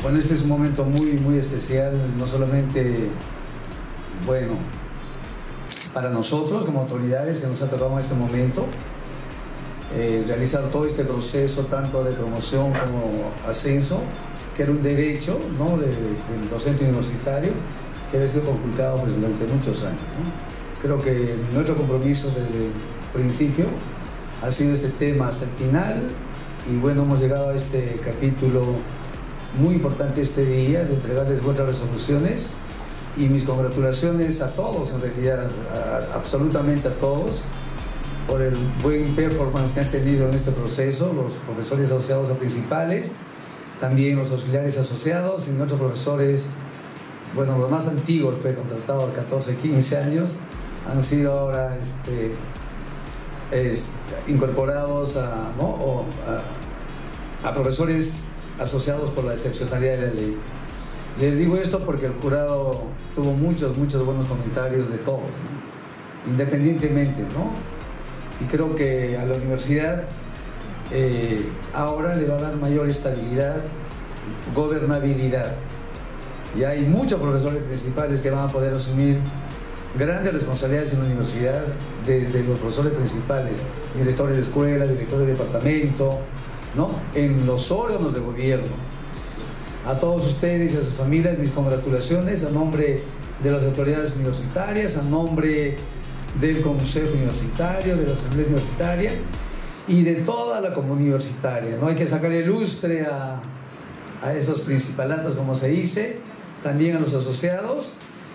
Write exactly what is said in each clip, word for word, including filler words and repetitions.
Bueno, este es un momento muy, muy especial, no solamente, bueno, para nosotros como autoridades que nos ha tocado en este momento, eh, realizar todo este proceso tanto de promoción como ascenso, que era un derecho, ¿no?, de, del docente universitario, que había sido conculcado pues, durante muchos años, ¿no? Creo que nuestro compromiso desde el principio ha sido este tema hasta el final, y bueno, hemos llegado a este capítulo muy importante este día de entregarles vuestras resoluciones, y mis congratulaciones a todos, en realidad, a, absolutamente a todos, por el buen performance que han tenido en este proceso, los profesores asociados a principales, también los auxiliares asociados y nuestros profesores, bueno, los más antiguos, que he contratado a catorce, quince años, han sido ahora este, este, incorporados a, ¿no? o a, a profesores asociados por la excepcionalidad de la ley. Les digo esto porque el jurado tuvo muchos, muchos buenos comentarios de todos, ¿no?, independientemente, ¿no? Y creo que a la universidad eh, ahora le va a dar mayor estabilidad, gobernabilidad. Y hay muchos profesores principales que van a poder asumir grandes responsabilidades en la universidad, desde los profesores principales, directores de escuela, directores de departamento, ¿no?, en los órganos de gobierno. A todos ustedes y a sus familias, mis congratulaciones a nombre de las autoridades universitarias, a nombre del Consejo Universitario, de la Asamblea Universitaria y de toda la comunidad universitaria, ¿no? Hay que sacarle lustre a, a esos principalatos, como se dice, también a los asociados,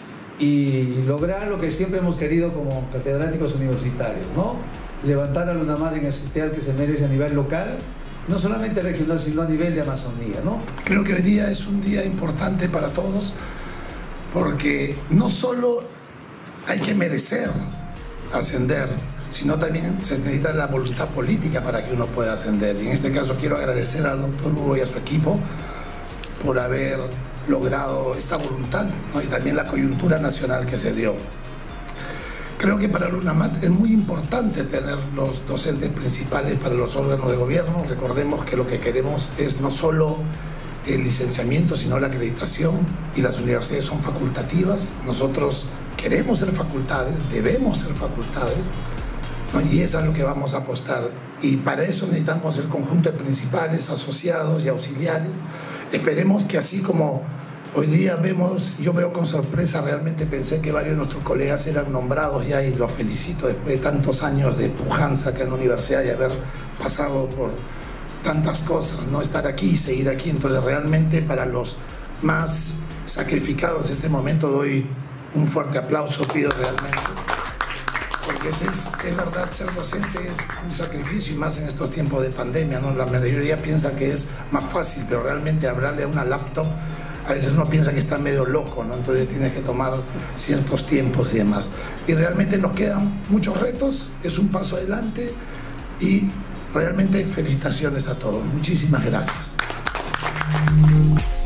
y lograr lo que siempre hemos querido como catedráticos universitarios, ¿no? Levantar a la UNAMAD en el sitial que se merece a nivel local, no solamente regional, sino a nivel de Amazonía, ¿no? Creo que hoy día es un día importante para todos, porque no solo hay que merecer ascender, sino también se necesita la voluntad política para que uno pueda ascender. Y en este caso quiero agradecer al doctor Hugo y a su equipo por haber logrado esta voluntad, ¿no?, y también la coyuntura nacional que se dio. Creo que para la UNAMAD es muy importante tener los docentes principales para los órganos de gobierno. Recordemos que lo que queremos es no solo el licenciamiento, sino la acreditación, y las universidades son facultativas. Nosotros queremos ser facultades, debemos ser facultades, ¿no?, y eso es lo que vamos a apostar. Y para eso necesitamos el conjunto de principales, asociados y auxiliares. Esperemos que así como hoy día vemos, yo veo con sorpresa, realmente pensé que varios de nuestros colegas eran nombrados ya, y los felicito después de tantos años de pujanza acá en la universidad y haber pasado por tantas cosas, ¿no?, estar aquí y seguir aquí. Entonces realmente para los más sacrificados en este momento doy un fuerte aplauso, pido realmente, porque es, es verdad, ser docente es un sacrificio, y más en estos tiempos de pandemia, ¿no? La mayoría piensa que es más fácil, pero realmente hablarle a una laptop, a veces uno piensa que está medio loco, ¿no? Entonces tienes que tomar ciertos tiempos y demás. Y realmente nos quedan muchos retos, es un paso adelante, y realmente felicitaciones a todos. Muchísimas gracias.